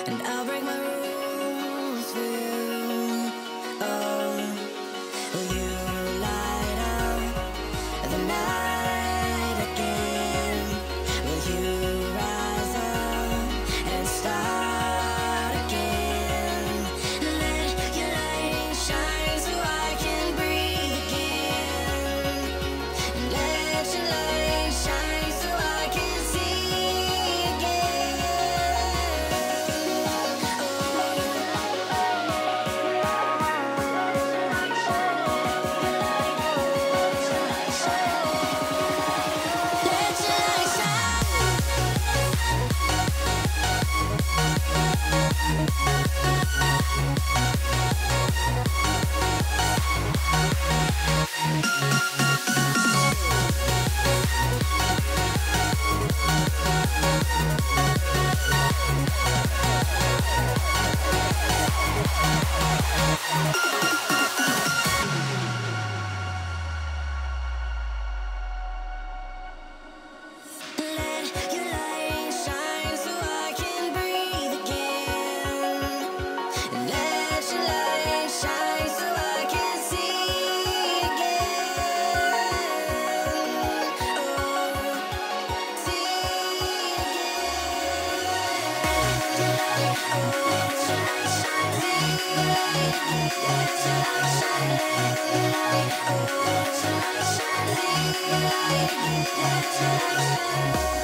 and I'll break my rules for you. Oh, will you light up the night again? Will you rise up and start again? Let your light shine so I can breathe again. Let your light shine so I can see again. Let your light shine. Let your light shine so I can breathe again. Let your light shine so I can see again. Oh, see again.